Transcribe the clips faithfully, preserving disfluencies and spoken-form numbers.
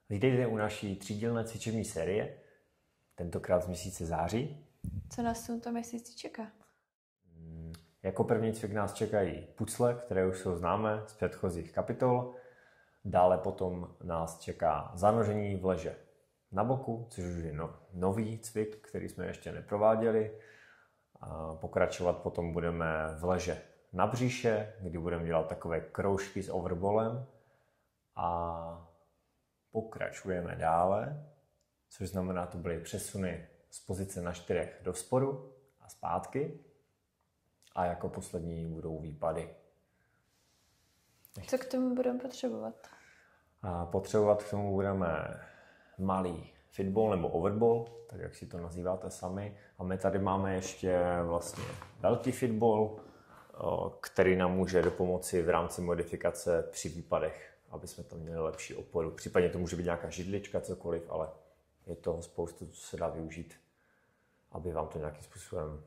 Vítejte u naší třídílné cvičební série, tentokrát z měsíce září. Co nás v tomto měsíci čeká? Jako první cvik nás čekají pucle, které už jsou známé z předchozích kapitol. Dále potom nás čeká zanožení v leže na boku, což už je no, nový cvik, který jsme ještě neprováděli. A pokračovat potom budeme v leže na břiše, kdy budeme dělat takové kroužky s overballem. A pokračujeme dále, což znamená, to byly přesuny z pozice na čtyřech do spodu a zpátky. A jako poslední budou výpady. Co k tomu budeme potřebovat? A potřebovat k tomu budeme malý fitball nebo overball, tak jak si to nazýváte sami. A my tady máme ještě vlastně velký fitball, který nám může dopomoci v rámci modifikace při výpadech, aby jsme tam měli lepší oporu. Případně to může být nějaká židlička, cokoliv, ale je toho spoustu, co se dá využít, aby vám to nějakým způsobem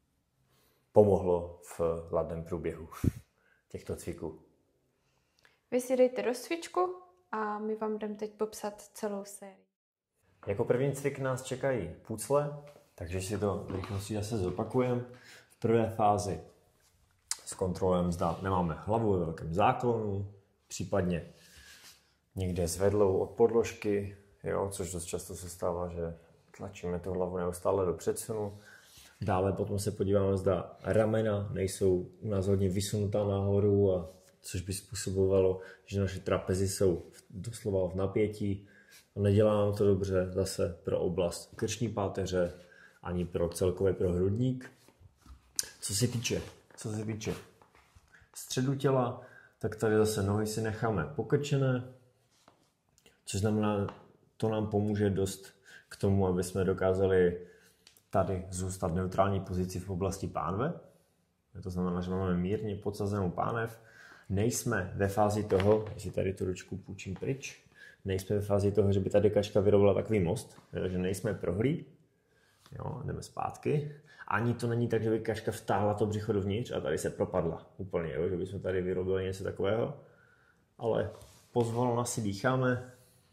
pomohlo v hladném průběhu těchto cviků. Vy si dejte do cvičku a my vám jdeme teď popsat celou sérii. Jako první cvik nás čekají pucle, takže si to v rychlosti zase zopakujeme. V prvé fázi zkontrolujeme, zda nemáme hlavu ve velkém záklonu, případně někde zvedlou od podložky, jo, což dost často se stává, že tlačíme tu hlavu neustále do předsunu. Dále potom se podíváme, zda ramena nejsou u nás hodně vysunutá nahoru, a což by způsobovalo, že naše trapezy jsou doslova v napětí. A nedělá nám to dobře zase pro oblast krční páteře, ani pro celkově pro hrudník. Co se týče, co se týče středu těla, tak tady zase nohy si necháme pokrčené, což znamená, to nám pomůže dost k tomu, aby jsme dokázali tady zůstat v neutrální pozici v oblasti pánve. To znamená, že máme mírně podsazenou pánev. Nejsme ve fázi toho, že tady tu ručku půjčím pryč, nejsme ve fázi toho, že by ta dekačka vyrobila takový most, že nejsme prohlí. Jo, jdeme zpátky. Ani to není tak, že by kačka vtáhla to břicho dovnitř a tady se propadla úplně, jo, že bychom tady vyrobili něco takového. Ale pozvolna si dýcháme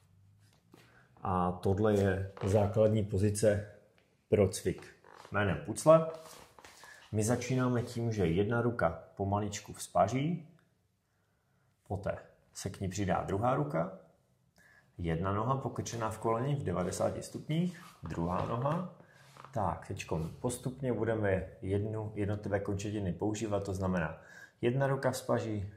a tohle je základní pozice pro cvik jménem pucle. My začínáme tím, že jedna ruka pomaličku vzpaří, poté se k ní přidá druhá ruka, jedna noha pokrčená v koleni v devadesáti stupních, druhá noha. Tak, teď postupně budeme jednu, jednotlivé končetiny používat, to znamená jedna ruka vzpaří,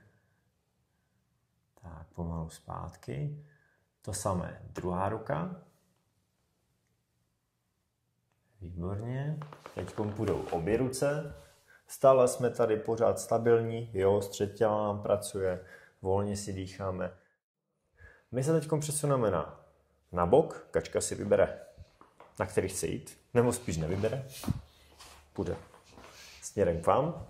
tak pomalu zpátky, to samé druhá ruka. Výborně. Teď půjdou obě ruce. Stále jsme tady pořád stabilní, jo, střed těla nám pracuje, volně si dýcháme. My se teď přesuneme na, na bok, kačka si vybere, na který chce jít, nebo spíš nevybere. Půjde směrem k vám.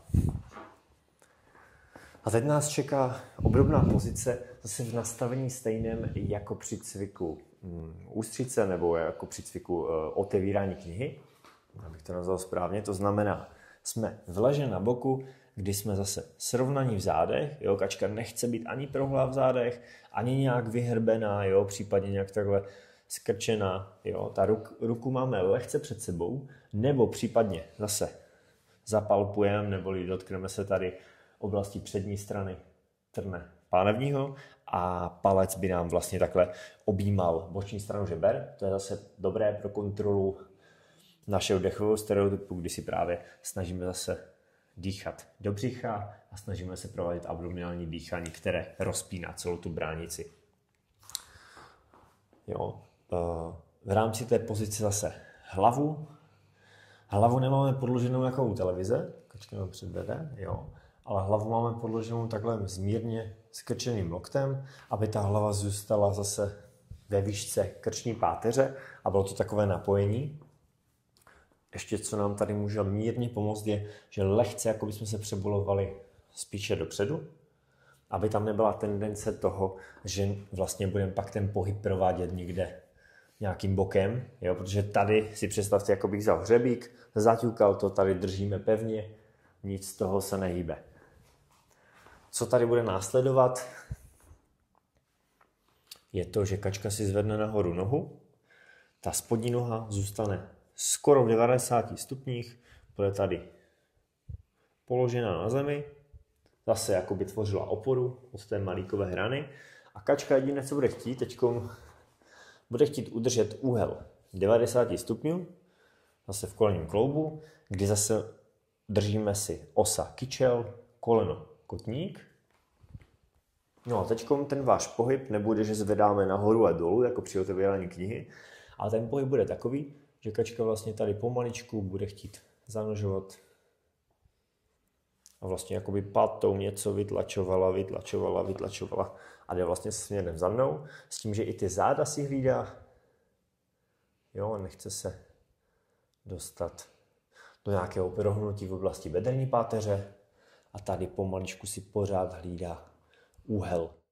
A teď nás čeká obdobná pozice, zase v nastavení stejném jako při cviku ústřice nebo jako při cviku otevírání knihy, abych to nazval správně. To znamená, jsme v leže na boku, kdy jsme zase srovnaní v zádech, jo, kačka nechce být ani prohlá v zádech, ani nějak vyhrbená, jo, případně nějak takhle skrčená, jo. Ta ruk, ruku máme lehce před sebou, nebo případně zase zapalpujeme, neboli dotkneme se tady oblasti přední strany trne pánevního a palec by nám vlastně takhle objímal boční stranu žeber. To je zase dobré pro kontrolu našeho dechového stereotypu, kdy si právě snažíme zase dýchat do břicha a snažíme se provádět abdominální dýchání, které rozpíná celou tu bránici. Jo. V rámci té pozice zase hlavu. Hlavu nemáme podloženou jako u televize, kačka nám předvede, jo. Ale hlavu máme podloženou takhle zmírně skrčeným loktem, aby ta hlava zůstala zase ve výšce krční páteře a bylo to takové napojení. Ještě co nám tady může mírně pomoct je, že lehce jako bychom se přebulovali spíše dopředu, aby tam nebyla tendence toho, že vlastně budeme pak ten pohyb provádět někde nějakým bokem, jo? Protože tady si představte, jako bych vzal hřebík, zaťukal to, tady držíme pevně, nic z toho se nehýbe. Co tady bude následovat, je to, že kačka si zvedne nahoru nohu, ta spodní noha zůstane skoro v devadesáti stupních, bude tady položená na zemi, zase jako by tvořila oporu od té malíkové hrany a kačka jediné, co bude chtít, teďkom bude chtít udržet úhel devadesát stupňů, zase v kolenním kloubu, kdy zase držíme si osa kyčel, koleno, kotník. No a teďkom ten váš pohyb nebude, že zvedáme nahoru a dolů, jako při otevírání knihy, ale ten pohyb bude takový, že kačka vlastně tady pomaličku bude chtít zanožovat a vlastně jakoby patou něco vytlačovala, vytlačovala, vytlačovala a jde vlastně směrem za mnou, s tím, že i ty záda si hlídá, jo, nechce se dostat do nějakého prohnutí v oblasti bedrenní páteře a tady pomaličku si pořád hlídá úhel